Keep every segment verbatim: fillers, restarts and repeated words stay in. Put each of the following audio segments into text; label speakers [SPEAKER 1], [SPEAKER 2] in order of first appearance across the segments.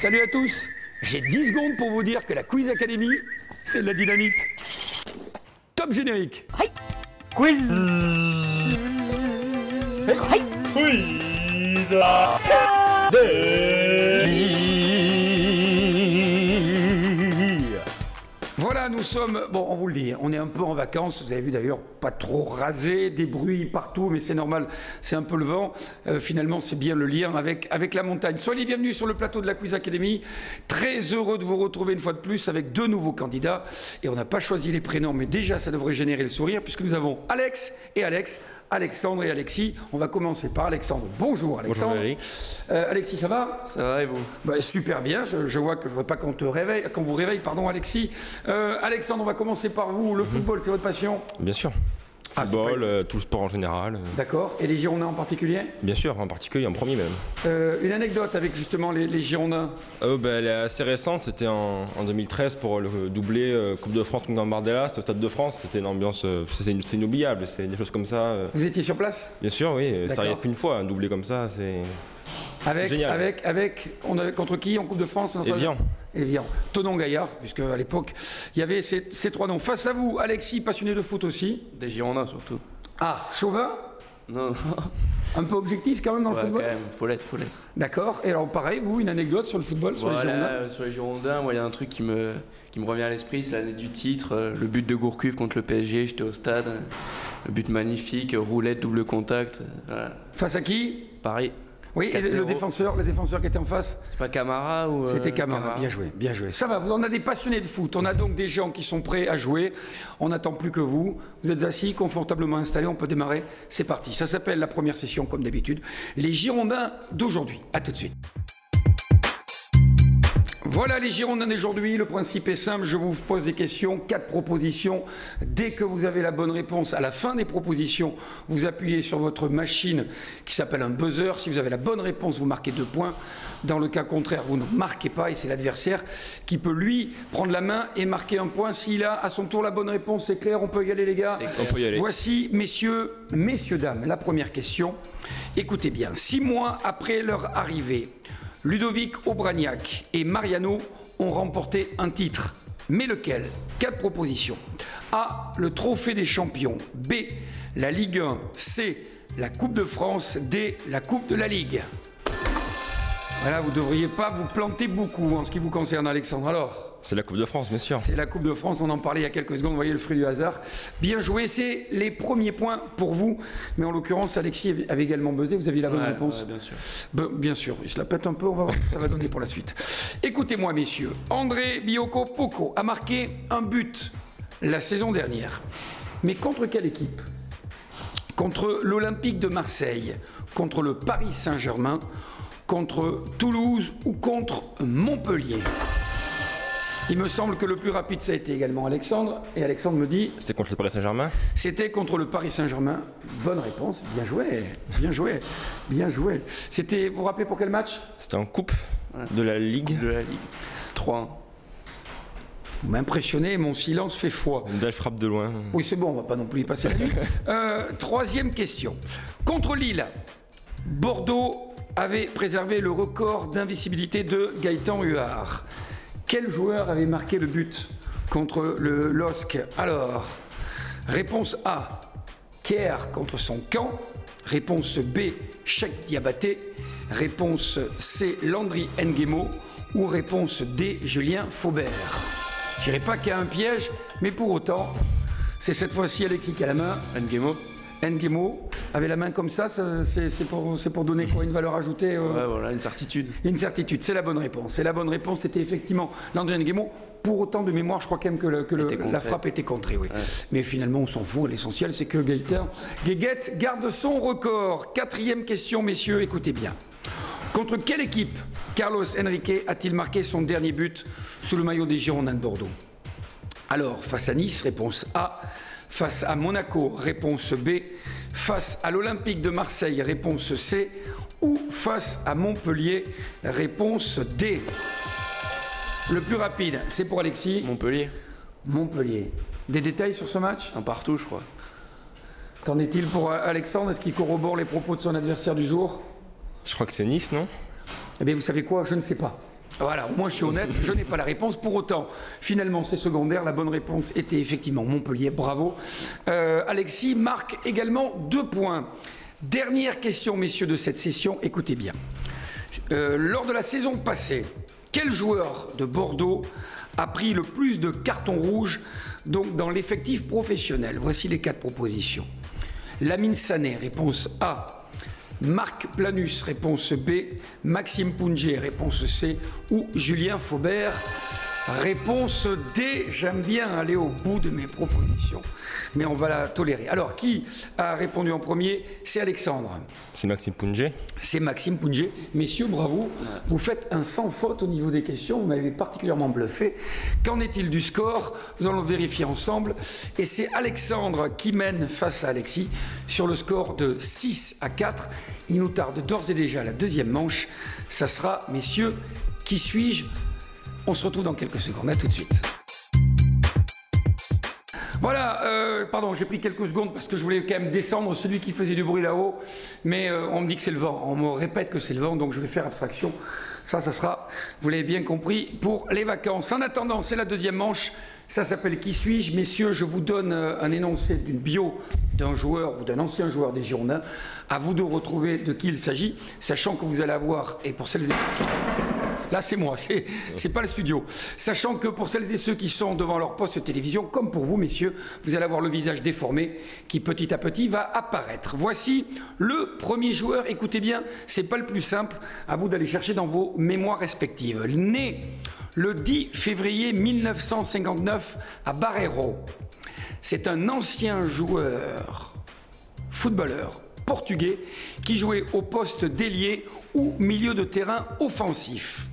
[SPEAKER 1] Salut à tous. J'ai dix secondes pour vous dire que la Quiz Academy, c'est de la dynamite. Top générique.
[SPEAKER 2] Hi. Quiz.
[SPEAKER 1] Hey.
[SPEAKER 2] Hi.
[SPEAKER 1] Quiz Academy. Voilà, nous sommes, bon, on vous le dit, on est un peu en vacances. Vous avez vu d'ailleurs, pas trop rasé, des bruits partout, mais c'est normal, c'est un peu le vent. Euh, finalement, c'est bien le lien avec, avec la montagne. Soyez les bienvenus sur le plateau de la Quiz Academy. Très heureux de vous retrouver une fois de plus avec deux nouveaux candidats. Et on n'a pas choisi les prénoms, mais déjà, ça devrait générer le sourire, puisque nous avons Alex et Alex. Alexandre et Alexis. On va commencer par Alexandre. Bonjour Alexandre.
[SPEAKER 3] Bonjour Eric.
[SPEAKER 1] Euh, Alexis, ça va?
[SPEAKER 3] Ça va et vous?
[SPEAKER 1] Bah, super bien. Je, je vois que je ne veux pas qu'on te réveille, qu'on vous réveille, pardon Alexis. Euh, Alexandre, on va commencer par vous. Le mm-hmm. football, c'est votre passion?
[SPEAKER 3] Bien sûr. Football, ah, pas... euh, tout le sport en général.
[SPEAKER 1] D'accord. Et les Girondins en particulier?
[SPEAKER 3] Bien sûr, en particulier, en premier même.
[SPEAKER 1] Euh, une anecdote avec justement les, les Girondins?
[SPEAKER 3] euh, bah, Elle est assez récente, c'était en, en deux mille treize pour le doublé euh, Coupe de France contre Gambardella, c'était au Stade de France. C'était une ambiance, euh, c'est inoubliable, c'est des choses comme ça. Euh...
[SPEAKER 1] Vous étiez sur place?
[SPEAKER 3] Bien sûr, oui. Ça arrive qu'une fois, un doublé comme ça, c'est...
[SPEAKER 1] Avec,
[SPEAKER 3] génial.
[SPEAKER 1] avec, avec, on a, contre qui en Coupe de France?
[SPEAKER 3] Evian.
[SPEAKER 1] Evian. Thonon-Gaillard, puisque à l'époque, il y avait ces, ces trois noms. Face à vous, Alexis, passionné de foot aussi.
[SPEAKER 4] Des Girondins surtout.
[SPEAKER 1] Ah, chauvin?
[SPEAKER 4] Non, non.
[SPEAKER 1] Un peu objectif quand même dans
[SPEAKER 4] ouais,
[SPEAKER 1] le football?
[SPEAKER 4] Quand même, faut l'être, faut l'être.
[SPEAKER 1] D'accord. Et alors pareil, vous, une anecdote sur le football, sur
[SPEAKER 4] voilà,
[SPEAKER 1] les Girondins?
[SPEAKER 4] euh, Sur les Girondins, moi il y a un truc qui me, qui me revient à l'esprit, c'est l'année du titre, euh, le but de Gourcuff contre le P S G, j'étais au stade, euh, le but magnifique, roulette, double contact. Euh, voilà.
[SPEAKER 1] Face à qui?
[SPEAKER 4] Paris.
[SPEAKER 1] Oui, et le défenseur, le défenseur qui était en face?
[SPEAKER 4] C'est pas Camara ou... Euh,
[SPEAKER 1] C'était Camara. Camara, bien joué, bien joué. Ça va, on a des passionnés de foot, on a donc des gens qui sont prêts à jouer, on n'attend plus que vous. Vous êtes assis, confortablement installés, on peut démarrer, c'est parti. Ça s'appelle la première session, comme d'habitude, les Girondins d'aujourd'hui. À tout de suite. Voilà les Girondins d'aujourd'hui, le principe est simple, je vous pose des questions, quatre propositions. Dès que vous avez la bonne réponse, à la fin des propositions, vous appuyez sur votre machine qui s'appelle un buzzer. Si vous avez la bonne réponse, vous marquez deux points. Dans le cas contraire, vous ne marquez pas et c'est l'adversaire qui peut lui prendre la main et marquer un point. S'il a à son tour la bonne réponse, c'est clair, on peut y aller les gars.
[SPEAKER 3] On peut y aller.
[SPEAKER 1] Voici, messieurs, messieurs, dames, la première question. Écoutez bien, six mois après leur arrivée, Ludovic Obraniak et Mariano ont remporté un titre. Mais lequel? Quatre propositions. A. Le trophée des champions. B. La Ligue un. C. La Coupe de France. D. La Coupe de la Ligue. Voilà, vous ne devriez pas vous planter beaucoup en ce qui vous concerne, Alexandre. Alors?
[SPEAKER 3] C'est la Coupe de France, bien sûr.
[SPEAKER 1] C'est la Coupe de France, on en parlait il y a quelques secondes, vous voyez le fruit du hasard. Bien joué, c'est les premiers points pour vous. Mais en l'occurrence, Alexis avait également buzzé, vous aviez la bonne
[SPEAKER 4] ouais,
[SPEAKER 1] réponse.
[SPEAKER 4] Ouais, bien sûr.
[SPEAKER 1] Ben, bien sûr, je la pète un peu, on va voir ce que ça va donner pour la suite. Écoutez-moi, messieurs, André Bioko Poko a marqué un but la saison dernière. Mais contre quelle équipe? Contre l'Olympique de Marseille, contre le Paris Saint-Germain, contre Toulouse ou contre Montpellier? Il me semble que le plus rapide, ça a été également Alexandre. Et Alexandre me dit...
[SPEAKER 3] C'était contre le Paris Saint-Germain?
[SPEAKER 1] C'était contre le Paris Saint-Germain. Bonne réponse. Bien joué. Bien joué. Bien joué. C'était... Vous vous rappelez pour quel match?
[SPEAKER 3] C'était en Coupe de la Ligue.
[SPEAKER 4] De la Ligue. trois un.
[SPEAKER 1] Vous m'impressionnez, mon silence fait foi.
[SPEAKER 3] Une belle frappe de loin.
[SPEAKER 1] Oui, c'est bon, on va pas non plus y passer la nuit. euh, troisième question. Contre Lille, Bordeaux avait préservé le record d'invisibilité de Gaëtan Huard. Quel joueur avait marqué le but contre le L O S C? Alors, réponse A, Kerr contre son camp. Réponse B, Cheikh Diabaté. Réponse C, Landry Nguemo. Ou réponse D, Julien Faubert. Je dirais pas qu'il y a un piège, mais pour autant, c'est cette fois-ci Alexis qui a la main.
[SPEAKER 4] Nguemo.
[SPEAKER 1] Nguemo avait la main comme ça, ça c'est pour, pour donner quoi, une valeur ajoutée euh...
[SPEAKER 4] Ouais, voilà, une certitude.
[SPEAKER 1] Une certitude, c'est la bonne réponse. C'est la bonne réponse, c'était effectivement Landry Nguemo. Pour autant de mémoire, je crois quand même que, le, que le, la frappe était contrée. Oui. Ouais. Mais finalement, on s'en fout. L'essentiel, c'est que Gaëtan Guéguette garde son record. Quatrième question, messieurs, écoutez bien. Contre quelle équipe Carlos Henrique a-t-il marqué son dernier but sous le maillot des Girondins de Bordeaux? Alors, face à Nice, réponse A. Face à Monaco, réponse B. Face à l'Olympique de Marseille, réponse C. Ou face à Montpellier, réponse D. Le plus rapide, c'est pour Alexis.
[SPEAKER 4] Montpellier.
[SPEAKER 1] Montpellier. Des détails sur ce match?
[SPEAKER 4] Un partout, je crois.
[SPEAKER 1] Qu'en est-il pour Alexandre? Est-ce qu'il corrobore les propos de son adversaire du jour?
[SPEAKER 3] Je crois que c'est Nice, non?
[SPEAKER 1] Eh bien, vous savez quoi? Je ne sais pas. Voilà, moi je suis honnête, je n'ai pas la réponse. Pour autant, finalement, c'est secondaire. La bonne réponse était effectivement Montpellier. Bravo. Euh, Alexis marque également deux points. Dernière question, messieurs, de cette session. Écoutez bien. Euh, lors de la saison passée, quel joueur de Bordeaux a pris le plus de cartons rouges donc dans l'effectif professionnel? Voici les quatre propositions. Lamine Sané, réponse A. Marc Planus, réponse B. Maxime Punget, réponse C. Ou Julien Faubert, réponse D. J'aime bien aller au bout de mes propositions, mais on va la tolérer. Alors, qui a répondu en premier? C'est Alexandre.
[SPEAKER 3] C'est Maxime Punget. C'est
[SPEAKER 1] Maxime Punget. Messieurs, bravo. Vous faites un sans faute au niveau des questions. Vous m'avez particulièrement bluffé. Qu'en est-il du score? Nous allons le vérifier ensemble. Et c'est Alexandre qui mène face à Alexis sur le score de six à quatre. Il nous tarde d'ores et déjà la deuxième manche. Ça sera, messieurs, qui suis-je? On se retrouve dans quelques secondes. À tout de suite. Voilà, euh, pardon, j'ai pris quelques secondes parce que je voulais quand même descendre celui qui faisait du bruit là-haut. Mais euh, on me dit que c'est le vent. On me répète que c'est le vent, donc je vais faire abstraction. Ça, ça sera, vous l'avez bien compris, pour les vacances. En attendant, c'est la deuxième manche. Ça s'appelle Qui suis-je? Messieurs, je vous donne un énoncé d'une bio d'un joueur ou d'un ancien joueur des Girondins. À vous de retrouver de qui il s'agit, sachant que vous allez avoir, et pour celles et ceux qui... Là, c'est moi, c'est pas le studio. Sachant que pour celles et ceux qui sont devant leur poste de télévision, comme pour vous, messieurs, vous allez avoir le visage déformé qui, petit à petit, va apparaître. Voici le premier joueur. Écoutez bien, c'est pas le plus simple. À vous d'aller chercher dans vos mémoires respectives. Né le dix février mille neuf cent cinquante-neuf à Barreiro. C'est un ancien joueur, footballeur portugais, qui jouait au poste d'ailier ou milieu de terrain offensif.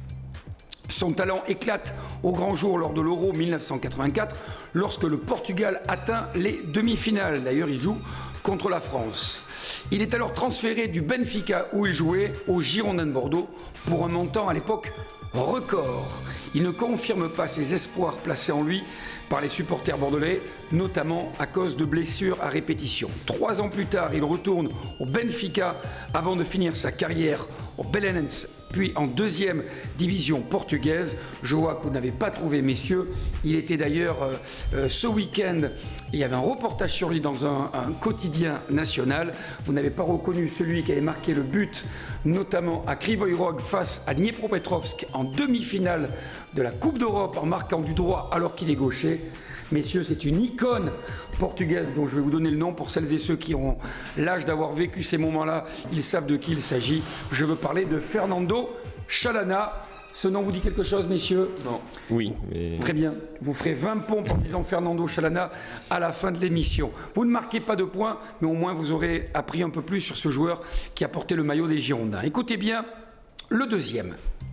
[SPEAKER 1] Son talent éclate au grand jour lors de l'Euro mille neuf cent quatre-vingt-quatre, lorsque le Portugal atteint les demi-finales. D'ailleurs, il joue contre la France. Il est alors transféré du Benfica, où il jouait, au Girondins de Bordeaux, pour un montant à l'époque record. Il ne confirme pas ses espoirs placés en lui par les supporters bordelais, notamment à cause de blessures à répétition. Trois ans plus tard, il retourne au Benfica avant de finir sa carrière au Belenenses, puis en deuxième division portugaise. Je vois que vous n'avez pas trouvé, messieurs. Il était d'ailleurs euh, euh, ce week-end, il y avait un reportage sur lui dans un, un quotidien national. Vous n'avez pas reconnu celui qui avait marqué le but, notamment à Krivoy Rog face à Dniepropetrovsk en demi-finale de la Coupe d'Europe, en marquant du droit alors qu'il est gaucher. Messieurs, c'est une icône portugaise dont je vais vous donner le nom pour celles et ceux qui ont l'âge d'avoir vécu ces moments-là. Ils savent de qui il s'agit. Je veux parler de Fernando Chalana. Ce nom vous dit quelque chose, messieurs?
[SPEAKER 3] Non. Oui. Mais...
[SPEAKER 1] Très bien. Vous ferez vingt pompes en disant Fernando Chalana à la fin de l'émission. Vous ne marquez pas de points, mais au moins vous aurez appris un peu plus sur ce joueur qui a porté le maillot des Girondins. Écoutez bien, le deuxième.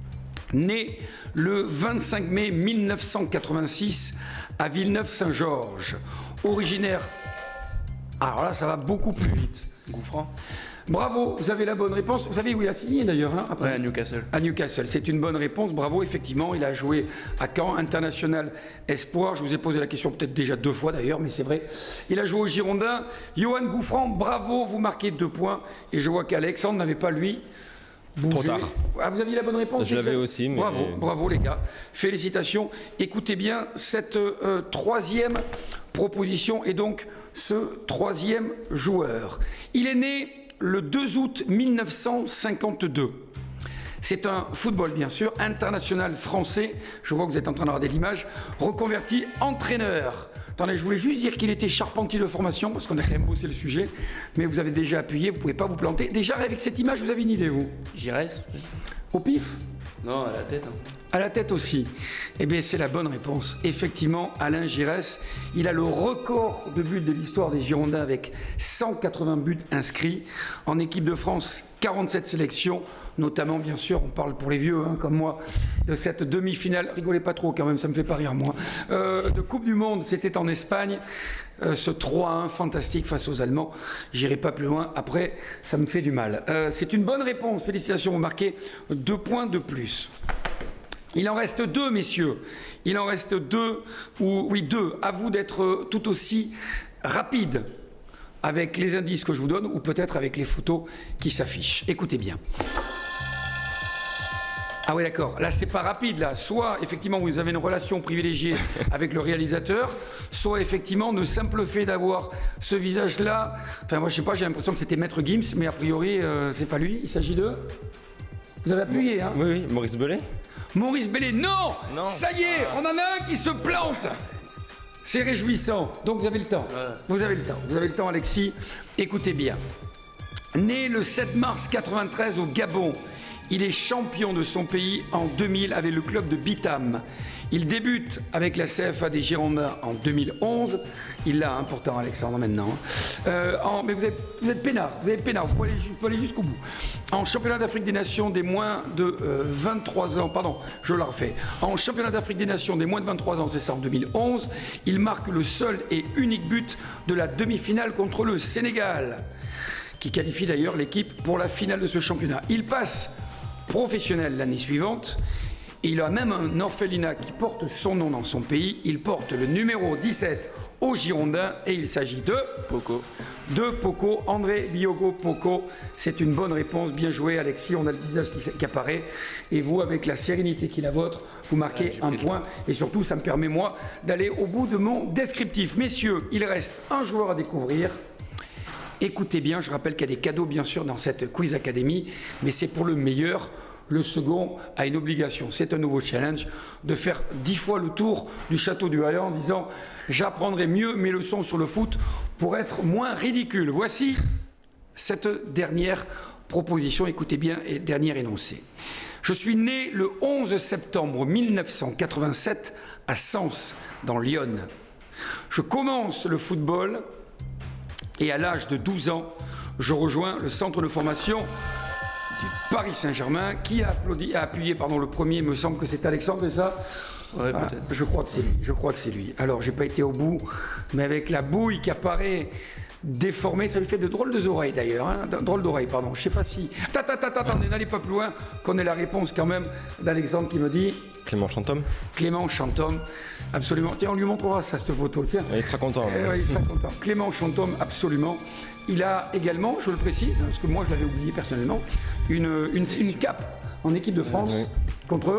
[SPEAKER 1] Né le vingt-cinq mai mille neuf cent quatre-vingt-six à Villeneuve-Saint-Georges, originaire... Alors là, ça va beaucoup plus vite.
[SPEAKER 4] Gouffran.
[SPEAKER 1] Bravo, vous avez la bonne réponse. Vous savez où il a signé d'ailleurs, hein, après.
[SPEAKER 4] Ouais, à Newcastle.
[SPEAKER 1] À Newcastle, c'est une bonne réponse. Bravo, effectivement, il a joué à Caen, international espoir. Je vous ai posé la question peut-être déjà deux fois d'ailleurs, mais c'est vrai. Il a joué au Girondins. Johan Gouffran, bravo, vous marquez deux points. Et je vois qu'Alexandre n'avait pas, lui... Bougé.
[SPEAKER 3] Trop tard.
[SPEAKER 1] Ah, vous aviez la bonne réponse?
[SPEAKER 3] Je l'avais aussi. Mais...
[SPEAKER 1] Bravo, bravo les gars. Félicitations. Écoutez bien cette euh, troisième proposition et donc ce troisième joueur. Il est né le deux août mille neuf cent cinquante-deux. C'est un football, bien sûr, international français. Je vois que vous êtes en train de regarder l'image. Reconverti entraîneur. Attendez, je voulais juste dire qu'il était charpentier de formation, parce qu'on a quand même bossé le sujet, mais vous avez déjà appuyé, vous ne pouvez pas vous planter. Déjà, avec cette image, vous avez une idée, vous?
[SPEAKER 4] Giresse.
[SPEAKER 1] Au pif?
[SPEAKER 4] Non, à la tête. Hein.
[SPEAKER 1] À la tête aussi. Eh bien, c'est la bonne réponse. Effectivement, Alain Giresse, il a le record de buts de l'histoire des Girondins avec cent quatre-vingts buts inscrits. En équipe de France, quarante-sept sélections. Notamment, bien sûr, on parle pour les vieux, hein, comme moi, de cette demi-finale, rigolez pas trop quand même, ça me fait pas rire moi, euh, de Coupe du Monde, c'était en Espagne, euh, ce trois à un fantastique face aux Allemands, j'irai pas plus loin, après, ça me fait du mal. Euh, c'est une bonne réponse, félicitations, vous marquez deux points de plus. Il en reste deux, messieurs, il en reste deux, ou oui, deux, à vous d'être tout aussi rapide avec les indices que je vous donne, ou peut-être avec les photos qui s'affichent. Écoutez bien. Ah oui, d'accord. Là, c'est pas rapide. Là, soit effectivement vous avez une relation privilégiée avec le réalisateur, soit effectivement le simple fait d'avoir ce visage-là. Enfin, moi, je sais pas. J'ai l'impression que c'était Maître Gims, mais a priori, euh, c'est pas lui. Il s'agit de. Vous avez appuyé, hein?
[SPEAKER 3] Oui, oui. Maurice Bellet.
[SPEAKER 1] Maurice Bellet. Non,
[SPEAKER 3] non.
[SPEAKER 1] Ça y est, on en a un qui se plante. C'est réjouissant. Donc vous avez le temps. Ouais. Vous avez le temps. Vous avez le temps, Alexis. Écoutez bien. Né le sept mars quatre-vingt-treize au Gabon. Il est champion de son pays en deux mille avec le club de Bitam. Il débute avec la C F A des Girondins en deux mille onze. Il l'a, important, Alexandre, maintenant. Euh, en, mais vous êtes, vous êtes peinard, vous êtes peinard, vous pouvez aller, aller jusqu'au bout. En championnat d'Afrique des Nations des moins de euh, vingt-trois ans, pardon, je la refais. En championnat d'Afrique des Nations des moins de vingt-trois ans, c'est ça, en deux mille onze, il marque le seul et unique but de la demi-finale contre le Sénégal, qui qualifie d'ailleurs l'équipe pour la finale de ce championnat. Il passe professionnel l'année suivante. Il a même un orphelinat qui porte son nom dans son pays. Il porte le numéro dix-sept aux Girondins et il s'agit de
[SPEAKER 4] Poco.
[SPEAKER 1] De Poco, André Diogo Poco. C'est une bonne réponse, bien joué Alexis. On a le visage qui, qui apparaît et vous, avec la sérénité qui est la vôtre, vous marquez ouais, un point et surtout ça me permet moi d'aller au bout de mon descriptif. Messieurs, il reste un joueur à découvrir. Écoutez bien, je rappelle qu'il y a des cadeaux bien sûr dans cette Quiz Academy, mais c'est pour le meilleur. Le second a une obligation, c'est un nouveau challenge, de faire dix fois le tour du château du Haillan en disant « J'apprendrai mieux mes leçons sur le foot pour être moins ridicule ». Voici cette dernière proposition, écoutez bien, et dernier énoncé. Je suis né le onze septembre mille neuf cent quatre-vingt-sept à Sens, dans l'Yonne. Je commence le football et à l'âge de douze ans, je rejoins le centre de formation du Paris Saint-Germain. Qui a, applaudi, a appuyé pardon, le premier? Il me semble que c'est Alexandre, c'est ça?
[SPEAKER 4] Ouais,
[SPEAKER 1] voilà.
[SPEAKER 4] Peut-être.
[SPEAKER 1] Je crois que c'est lui. Je crois que c'est lui. Alors, j'ai pas été au bout, mais avec la bouille qui apparaît déformée, ça lui fait de drôles de oreilles d'ailleurs. Hein, drôles d'oreilles, pardon. Je sais pas si. Tata, tata, attendez, n'allez pas plus loin, qu'on ait la réponse quand même d'Alexandre qui me dit.
[SPEAKER 3] Clément Chantôme.
[SPEAKER 1] Clément Chantôme, absolument. Tiens, on lui montrera ça, cette photo. Tiens.
[SPEAKER 3] Il sera content.
[SPEAKER 1] Eh, ouais, il sera content. Clément Chantôme, absolument. Il a également, je le précise, parce que moi je l'avais oublié personnellement, une, une, une cape en équipe de France oui, oui. contre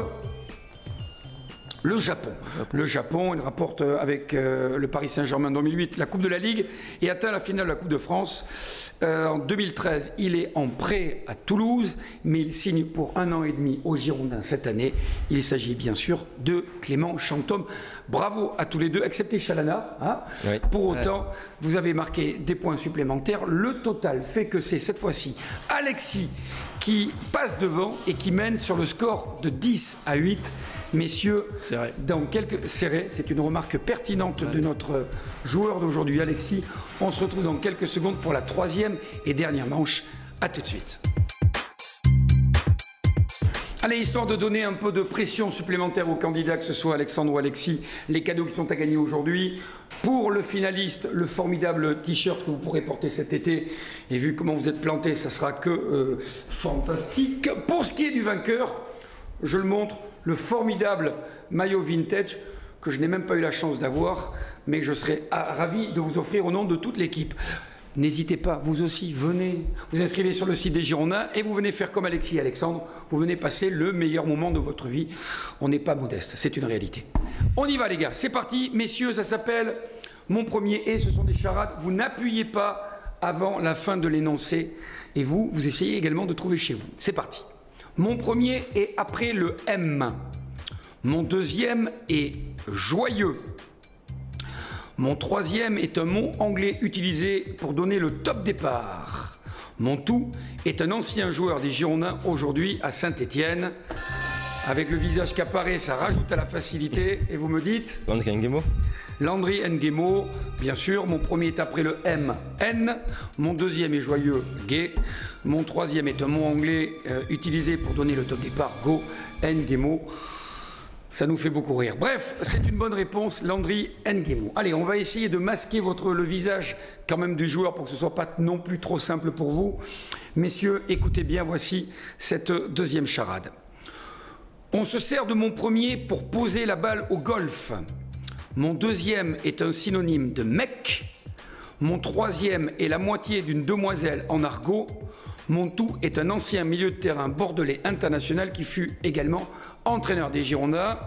[SPEAKER 1] le Japon. Le Japon, il rapporte avec euh, le Paris Saint-Germain en deux mille huit la Coupe de la Ligue et atteint la finale de la Coupe de France. Euh, en deux mille treize, il est en prêt à Toulouse, mais il signe pour un an et demi aux Girondins cette année. Il s'agit bien sûr de Clément Chantôme. Bravo à tous les deux, excepté Chalana. Hein. Oui. Pour autant, ouais. vous avez marqué des points supplémentaires. Le total fait que c'est cette fois-ci Alexis qui passe devant et qui mène sur le score de dix à huit. Messieurs, dans quelques serré, c'est une remarque pertinente ouais. de notre joueur d'aujourd'hui, Alexis. On se retrouve dans quelques secondes pour la troisième et dernière manche. À tout de suite. Allez, histoire de donner un peu de pression supplémentaire aux candidats, que ce soit Alexandre ou Alexis, les cadeaux qui sont à gagner aujourd'hui. Pour le finaliste, le formidable t-shirt que vous pourrez porter cet été. Et vu comment vous êtes planté, ça sera que euh, fantastique. Pour ce qui est du vainqueur, je le montre. Le formidable maillot vintage que je n'ai même pas eu la chance d'avoir, mais je serais ravi de vous offrir au nom de toute l'équipe. N'hésitez pas, vous aussi, venez, vous inscrivez sur le site des Girondins et vous venez faire comme Alexis et Alexandre, vous venez passer le meilleur moment de votre vie. On n'est pas modeste, c'est une réalité. On y va les gars, c'est parti. Messieurs, ça s'appelle Mon Premier et ce sont des charades. Vous n'appuyez pas avant la fin de l'énoncé et vous, vous essayez également de trouver chez vous. C'est parti. Mon premier est après le M. Mon deuxième est joyeux. Mon troisième est un mot anglais utilisé pour donner le top départ. Mon tout est un ancien joueur des Girondins aujourd'hui à Saint-Étienne. Avec le visage qui apparaît, ça rajoute à la facilité. Et vous me dites
[SPEAKER 3] Landry Nguemo.
[SPEAKER 1] Landry Nguemo, bien sûr. Mon premier est après le M, N. Mon deuxième est joyeux, gay. Mon troisième est un mot anglais euh, utilisé pour donner le top départ, go, Nguemo. Ça nous fait beaucoup rire. Bref, c'est une bonne réponse, Landry Nguemo. Allez, on va essayer de masquer votre, le visage quand même du joueur pour que ce ne soit pas non plus trop simple pour vous. Messieurs, écoutez bien, voici cette deuxième charade. On se sert de mon premier pour poser la balle au golf. Mon deuxième est un synonyme de mec. Mon troisième est la moitié d'une demoiselle en argot. Montou est un ancien milieu de terrain bordelais international qui fut également entraîneur des Girondins.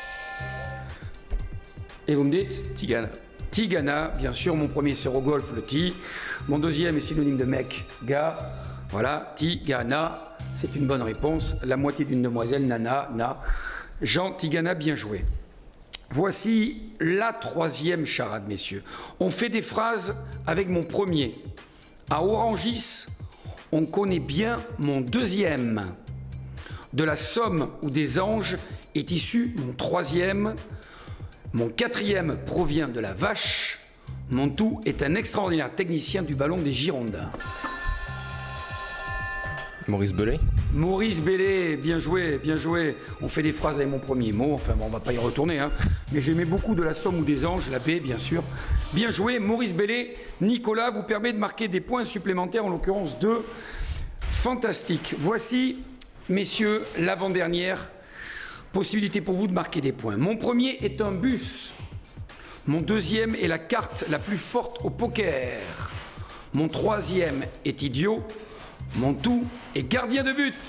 [SPEAKER 1] Et vous me dites
[SPEAKER 4] Tigana.
[SPEAKER 1] Tigana, bien sûr, mon premier c'est Rogolf, le Ti. Mon deuxième est synonyme de mec, gars. Voilà, Tigana, c'est une bonne réponse. La moitié d'une demoiselle, Nana, Na. Jean Tigana, bien joué. Voici la troisième charade, messieurs. On fait des phrases avec mon premier. À Orangis, on connaît bien mon deuxième. De la Somme ou des Anges est issu mon troisième. Mon quatrième provient de la Vache. Montou est un extraordinaire technicien du ballon des Girondins.
[SPEAKER 3] Maurice Bellet.
[SPEAKER 1] Maurice Bellet, bien joué, bien joué. On fait des phrases avec mon premier mot, enfin bon, on va pas y retourner, hein. Mais j'aimais beaucoup de la Somme ou des Anges, la B, bien sûr. Bien joué, Maurice Bellet. Nicolas vous permet de marquer des points supplémentaires, en l'occurrence deux. Fantastique. Voici, messieurs, l'avant-dernière possibilité pour vous de marquer des points. Mon premier est un bus. Mon deuxième est la carte la plus forte au poker. Mon troisième est idiot. Mon tout est gardien de but.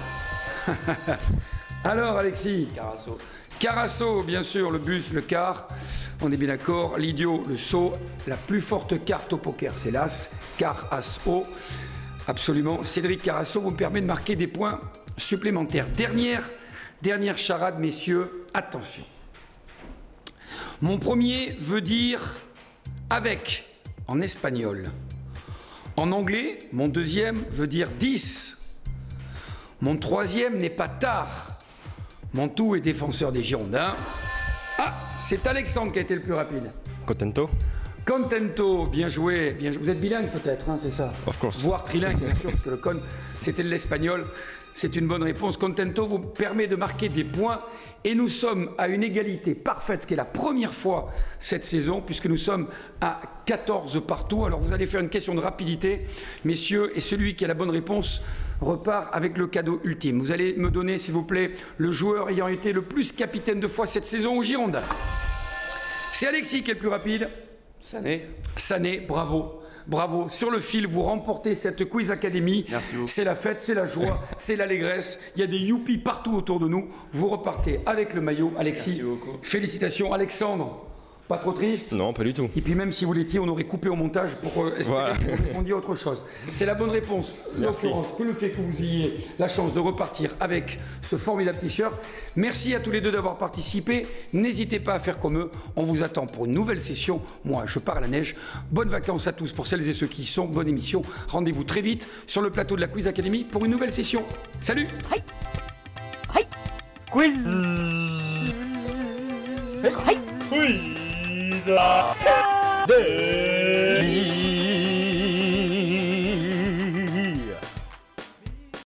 [SPEAKER 1] Alors, Alexis?
[SPEAKER 4] Carasso.
[SPEAKER 1] Carasso, bien sûr, le bus, le car. On est bien d'accord. L'idiot, le saut. La plus forte carte au poker, c'est l'as. Car, as, o. Absolument. Cédric Carasso vous permet de marquer des points supplémentaires. Dernière, dernière charade, messieurs. Attention. Mon premier veut dire avec en espagnol. En anglais, mon deuxième veut dire dix. Mon troisième n'est pas tard. Mon tout est défenseur des Girondins. Ah, c'est Alexandre qui a été le plus rapide.
[SPEAKER 3] Contento.
[SPEAKER 1] Contento, bien joué. Bien joué. Vous êtes bilingue peut-être, hein, c'est ça?
[SPEAKER 3] Of course.
[SPEAKER 1] Voire trilingue, bien sûr, parce que le con, c'était de l'espagnol. C'est une bonne réponse. Contento vous permet de marquer des points. Et nous sommes à une égalité parfaite, ce qui est la première fois cette saison, puisque nous sommes à quatorze partout. Alors vous allez faire une question de rapidité, messieurs, et celui qui a la bonne réponse repart avec le cadeau ultime. Vous allez me donner, s'il vous plaît, le joueur ayant été le plus capitaine de fois cette saison au Girondins. C'est Alexis qui est le plus rapide.
[SPEAKER 4] Sané.
[SPEAKER 1] Sané, bravo. Bravo, sur le fil, vous remportez cette Quiz Academy.
[SPEAKER 4] Merci beaucoup.
[SPEAKER 1] C'est la fête, c'est la joie, c'est l'allégresse. Il y a des youpies partout autour de nous. Vous repartez avec le maillot. Alexis,
[SPEAKER 4] merci beaucoup.
[SPEAKER 1] Félicitations. Alexandre, pas trop triste?
[SPEAKER 3] Non, pas du tout.
[SPEAKER 1] Et puis même si vous l'étiez, on aurait coupé au montage pour euh, espérer
[SPEAKER 3] voilà.
[SPEAKER 1] que vous répondiez autre chose. C'est la bonne réponse. L'occurrence que le fait que vous ayez la chance de repartir avec ce formidable t-shirt. Merci à tous les deux d'avoir participé. N'hésitez pas à faire comme eux. On vous attend pour une nouvelle session. Moi, je pars à la neige. Bonnes vacances à tous pour celles et ceux qui y sont. Bonne émission. Rendez-vous très vite sur le plateau de la Quiz Academy pour une nouvelle session. Salut.
[SPEAKER 2] Hi. Hi. Quiz. Hey. Hi. Quiz. Day.